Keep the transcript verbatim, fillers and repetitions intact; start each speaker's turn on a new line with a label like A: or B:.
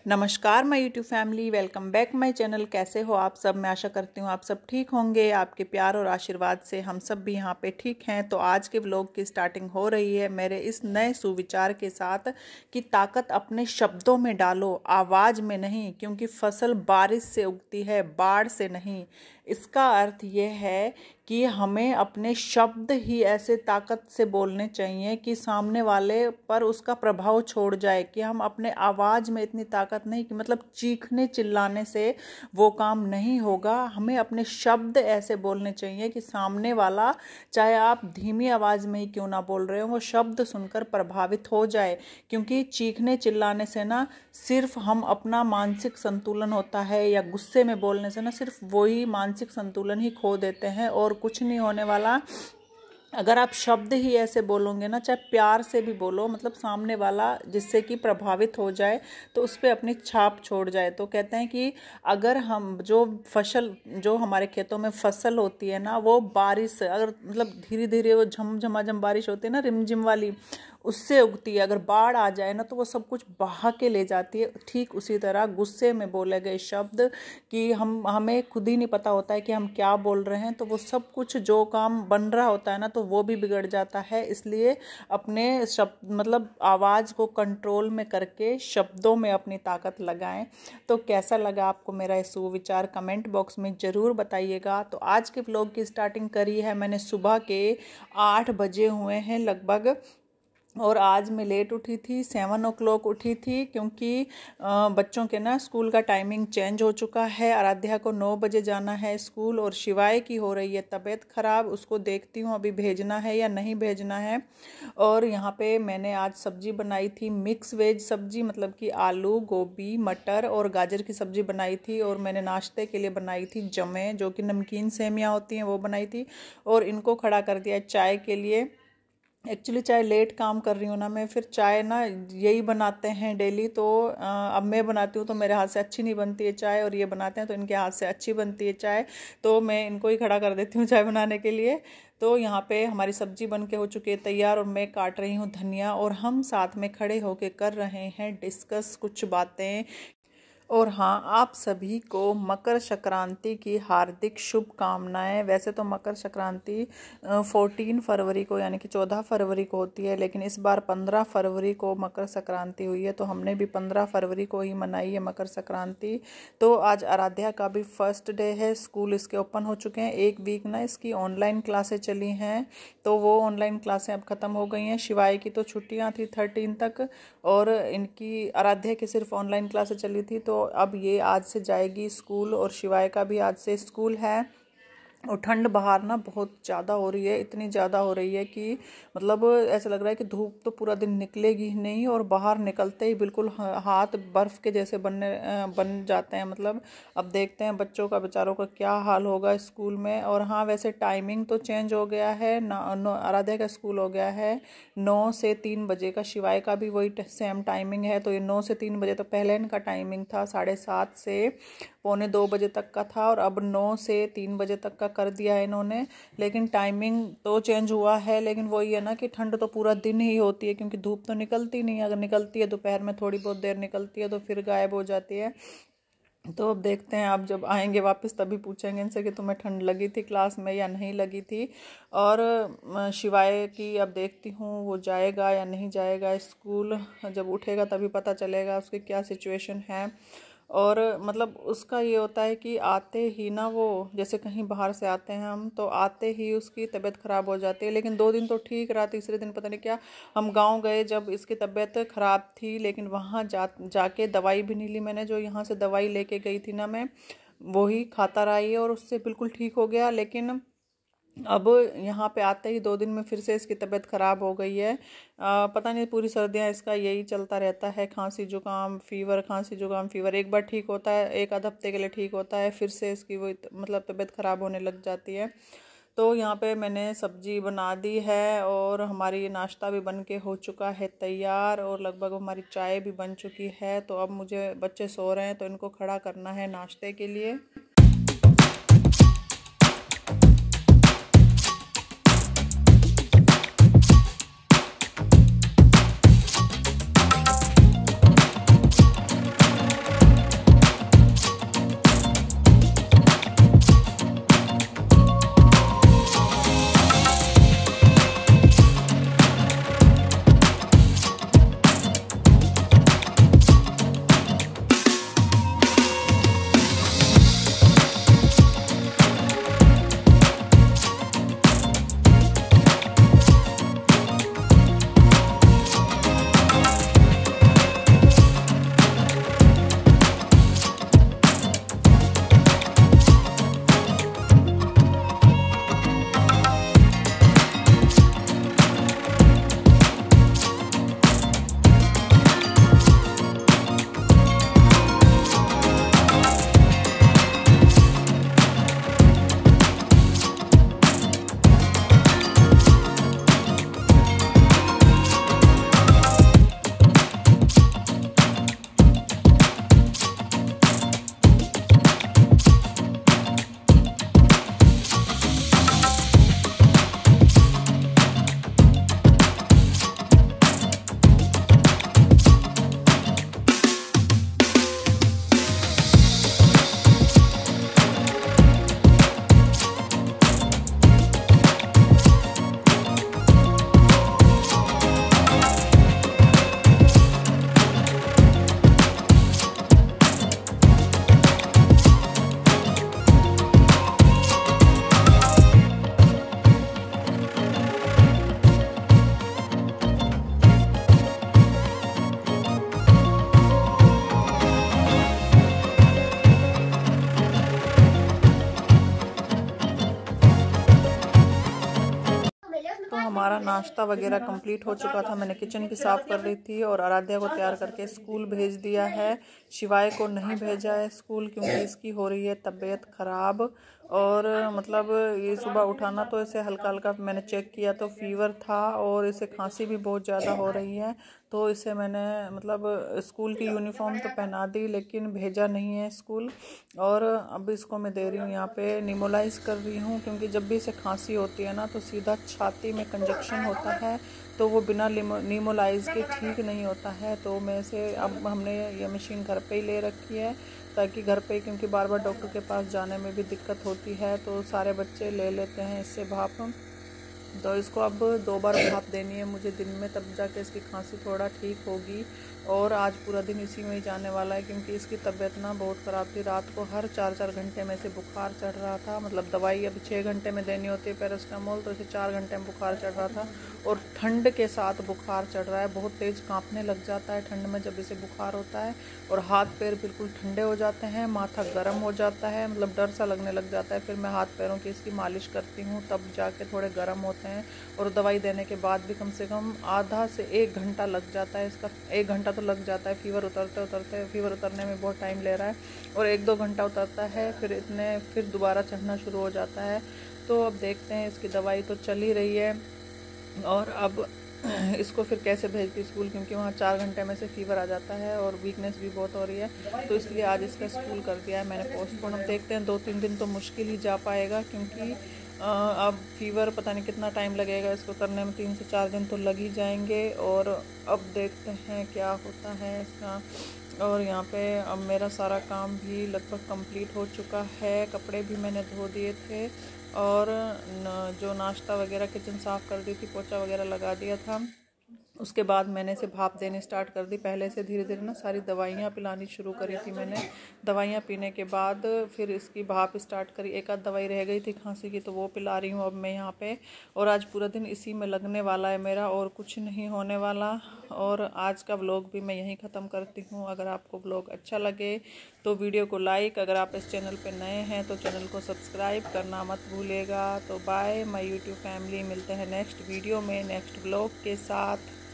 A: नमस्कार my YouTube family, welcome back my channel. कैसे हो आप सब? मैं आशा करती हूँ आप सब ठीक होंगे। आपके प्यार और आशीर्वाद से हम सब भी यहाँ पे ठीक हैं। तो आज के व्लॉग की स्टार्टिंग हो रही है मेरे इस नए सुविचार के साथ कि ताकत अपने शब्दों में डालो, आवाज़ में नहीं, क्योंकि फसल बारिश से उगती है, बाढ़ से नहीं। इसका अर्थ ये है कि हमें अपने शब्द ही ऐसे ताकत से बोलने चाहिए कि सामने वाले पर उसका प्रभाव छोड़ जाए, कि हम अपने आवाज़ में इतनी ताकत नहीं कि मतलब चीखने चिल्लाने से वो काम नहीं होगा। हमें अपने शब्द ऐसे बोलने चाहिए कि सामने वाला, चाहे आप धीमी आवाज़ में ही क्यों ना बोल रहे हो, वो शब्द सुनकर प्रभावित हो जाए। क्योंकि चीखने चिल्लाने से ना सिर्फ हम अपना मानसिक संतुलन होता है, या गुस्से में बोलने से ना सिर्फ वही मानसिक संतुलन ही खो देते हैं और कुछ नहीं होने वाला। अगर आप शब्द ही ऐसे बोलोगे ना, चाहे प्यार से भी बोलो, मतलब सामने वाला जिससे कि प्रभावित हो जाए तो उस पर अपनी छाप छोड़ जाए। तो कहते हैं कि अगर हम जो फसल, जो हमारे खेतों में फसल होती है ना, वो बारिश से, अगर मतलब धीरे धीरे वो झम झमाझम बारिश होती है ना, रिमझिम वाली, उससे उगती है। अगर बाढ़ आ जाए ना तो वो सब कुछ बहा के ले जाती है। ठीक उसी तरह गुस्से में बोले गए शब्द, कि हम हमें खुद ही नहीं पता होता है कि हम क्या बोल रहे हैं, तो वो सब कुछ जो काम बन रहा होता है ना, तो वो भी बिगड़ जाता है। इसलिए अपने शब्द, मतलब आवाज़ को कंट्रोल में करके शब्दों में अपनी ताकत लगाएं। तो कैसा लगा आपको मेरा ये सुविचार, कमेंट बॉक्स में ज़रूर बताइएगा। तो आज के व्लॉग की स्टार्टिंग करी है मैंने सुबह के आठ बजे हुए हैं लगभग, और आज मैं लेट उठी थी, सेवन ओ क्लॉक उठी थी, क्योंकि बच्चों के ना स्कूल का टाइमिंग चेंज हो चुका है। आराध्या को नौ बजे जाना है स्कूल, और शिवाय की हो रही है तबीयत ख़राब। उसको देखती हूँ अभी भेजना है या नहीं भेजना है। और यहाँ पे मैंने आज सब्जी बनाई थी, मिक्स वेज सब्जी, मतलब कि आलू, गोभी, मटर और गाजर की सब्ज़ी बनाई थी। और मैंने नाश्ते के लिए बनाई थी जमे, जो कि नमकीन सेमियाँ होती हैं, वो बनाई थी। और इनको खड़ा कर दिया चाय के लिए। एक्चुअली चाय लेट काम कर रही हूँ ना मैं, फिर चाय ना यही बनाते हैं डेली, तो आ, अब मैं बनाती हूँ तो मेरे हाथ से अच्छी नहीं बनती है चाय, और ये बनाते हैं तो इनके हाथ से अच्छी बनती है चाय। तो मैं इनको ही खड़ा कर देती हूँ चाय बनाने के लिए। तो यहाँ पे हमारी सब्जी बन के हो चुकी है तैयार, और मैं काट रही हूँ धनिया, और हम साथ में खड़े होके कर रहे हैं डिस्कस कुछ बातें। और हाँ, आप सभी को मकर संक्रांति की हार्दिक शुभकामनाएं। वैसे तो मकर संक्रांति फोर्टीन फरवरी को, यानी कि चौदह फरवरी को होती है, लेकिन इस बार पंद्रह फरवरी को मकर संक्रांति हुई है, तो हमने भी पंद्रह फरवरी को ही मनाई है मकर संक्रांति। तो आज आराध्या का भी फर्स्ट डे है, स्कूल इसके ओपन हो चुके हैं। एक वीक ना इसकी ऑनलाइन क्लासें चली हैं, तो वो ऑनलाइन क्लासें अब ख़त्म हो गई हैं। शिवाय की तो छुट्टियाँ थी थर्टीन तक, और इनकी आराध्या की सिर्फ ऑनलाइन क्लासें चली थी। तो अब ये आज से जाएगी स्कूल, और शिवाय का भी आज से स्कूल है। और ठंड बाहर ना बहुत ज़्यादा हो रही है, इतनी ज़्यादा हो रही है कि मतलब ऐसा लग रहा है कि धूप तो पूरा दिन निकलेगी ही नहीं, और बाहर निकलते ही बिल्कुल हाथ बर्फ़ के जैसे बनने बन जाते हैं। मतलब अब देखते हैं बच्चों का, बेचारों का क्या हाल होगा स्कूल में। और हाँ, वैसे टाइमिंग तो चेंज हो गया है ना, आराध्या का स्कूल हो गया है नौ से तीन बजे का, शिवाय का भी वही सेम टाइमिंग है। तो ये नौ से तीन बजे, तो पहले इनका टाइमिंग था साढ़े सात से पौने दो बजे तक का था, और अब नौ से तीन बजे तक का कर दिया है इन्होंने। लेकिन टाइमिंग तो चेंज हुआ है, लेकिन वही है ना कि ठंड तो पूरा दिन ही होती है, क्योंकि धूप तो निकलती नहीं है। अगर निकलती है दोपहर में थोड़ी बहुत देर निकलती है, तो फिर गायब हो जाती है। तो अब देखते हैं, आप जब आएंगे वापस तभी पूछेंगे इनसे कि तुम्हें ठंड लगी थी क्लास में या नहीं लगी थी। और शिवाय की अब देखती हूँ वो जाएगा या नहीं जाएगा स्कूल। जब उठेगा तभी पता चलेगा उसकी क्या सिचुएशन है। और मतलब उसका ये होता है कि आते ही ना, वो जैसे कहीं बाहर से आते हैं हम, तो आते ही उसकी तबीयत ख़राब हो जाती है। लेकिन दो दिन तो ठीक रहा, तीसरे दिन पता नहीं क्या, हम गांव गए जब इसकी तबीयत ख़राब थी, लेकिन वहाँ जा जाके दवाई भी नहीं ली मैंने। जो यहाँ से दवाई लेके गई थी ना मैं, वही खाता रहा है, और उससे बिल्कुल ठीक हो गया। लेकिन अब यहाँ पे आते ही दो दिन में फिर से इसकी तबीयत ख़राब हो गई है। आ, पता नहीं, पूरी सर्दियाँ इसका यही चलता रहता है, खांसी जुकाम फीवर, खांसी जुकाम फीवर। एक बार ठीक होता है, एक आध हफ्ते के लिए ठीक होता है, फिर से इसकी वो मतलब तबीयत ख़राब होने लग जाती है। तो यहाँ पे मैंने सब्जी बना दी है, और हमारी नाश्ता भी बन के हो चुका है तैयार, और लगभग हमारी चाय भी बन चुकी है। तो अब मुझे, बच्चे सो रहे हैं तो इनको खड़ा करना है नाश्ते के लिए। हमारा नाश्ता वगैरह कंप्लीट हो चुका था। मैंने किचन भी साफ़ कर रही थी और आराध्या को तैयार करके स्कूल भेज दिया है। शिवाय को नहीं भेजा है स्कूल क्योंकि इसकी हो रही है तबीयत ख़राब। और मतलब ये सुबह उठाना तो इसे हल्का हल्का मैंने चेक किया तो फीवर था और इसे खांसी भी बहुत ज़्यादा हो रही है। तो इसे मैंने मतलब स्कूल की यूनिफॉर्म तो पहना दी लेकिन भेजा नहीं है स्कूल। और अब इसको मैं दे रही हूँ यहाँ पे निमोलाइज कर रही हूँ क्योंकि जब भी इसे खांसी होती है ना तो सीधा छाती में कंजक्शन होता है, तो वो बिना निमोलाइज के ठीक नहीं होता है। तो मैं इसे अब हमने ये मशीन घर पे ही ले रखी है ताकि घर पे, क्योंकि बार बार डॉक्टर के पास जाने में भी दिक्कत होती है तो सारे बच्चे ले लेते हैं इससे भाप। तो इसको अब दो बार भाप देनी है मुझे दिन में, तब जाके इसकी खांसी थोड़ा ठीक होगी। और आज पूरा दिन इसी में ही जाने वाला है क्योंकि इसकी तबीयत ना बहुत ख़राब थी। रात को हर चार चार घंटे में से बुखार चढ़ रहा था। मतलब दवाई अब छः घंटे में देनी होती है पैरासिटामोल, तो इसे चार घंटे में बुखार चढ़ रहा था और ठंड के साथ बुखार चढ़ रहा है। बहुत तेज़ कांपने लग जाता है ठंड में जब इसे बुखार होता है, और हाथ पैर बिल्कुल ठंडे हो जाते हैं, माथा गर्म हो जाता है, मतलब डर सा लगने लग जाता है। फिर मैं हाथ पैरों की इसकी मालिश करती हूँ तब जाके थोड़े गर्म होते हैं। और दवाई देने के बाद भी कम से कम आधा से एक घंटा लग जाता है इसका, एक घंटा तो लग जाता है। फीवर उतरते उतरते फीवर उतरने में बहुत टाइम ले रहा है और एक दो घंटा उतरता है, फिर इतने फिर दोबारा चढ़ना शुरू हो जाता है। तो अब देखते हैं, इसकी दवाई तो चल ही रही है और अब इसको फिर कैसे भेजती स्कूल, क्योंकि वहाँ चार घंटे में से फीवर आ जाता है और वीकनेस भी बहुत हो रही है। तो इसलिए आज इसका स्कूल कर दिया है मैंने पोस्टपोन। अब देखते हैं, दो तीन दिन तो मुश्किल ही जा पाएगा क्योंकि अब फीवर पता नहीं कितना टाइम लगेगा इसको करने में, तीन से चार दिन तो लग ही जाएंगे। और अब देखते हैं क्या होता है इसका। और यहाँ पे अब मेरा सारा काम भी लगभग कंप्लीट हो चुका है, कपड़े भी मैंने धो दिए थे और न, जो नाश्ता वगैरह किचन साफ़ कर दी थी, पोछा वगैरह लगा दिया था। उसके बाद मैंने इसे भाप देने स्टार्ट कर दी। पहले से धीरे धीरे ना सारी दवाइयाँ पिलानी शुरू करी थी मैंने। दवाइयाँ पीने के बाद फिर इसकी भाप स्टार्ट करी। एक आध दवाई रह गई थी खांसी की तो वो पिला रही हूँ अब मैं यहाँ पे। और आज पूरा दिन इसी में लगने वाला है मेरा और कुछ नहीं होने वाला। और आज का व्लॉग भी मैं यहीं ख़त्म करती हूँ। अगर आपको व्लॉग अच्छा लगे तो वीडियो को लाइक, अगर आप इस चैनल पर नए हैं तो चैनल को सब्सक्राइब करना मत भूलिएगा। तो बाय माय यूट्यूब फैमिली, मिलते हैं नेक्स्ट वीडियो में नेक्स्ट व्लॉग के साथ।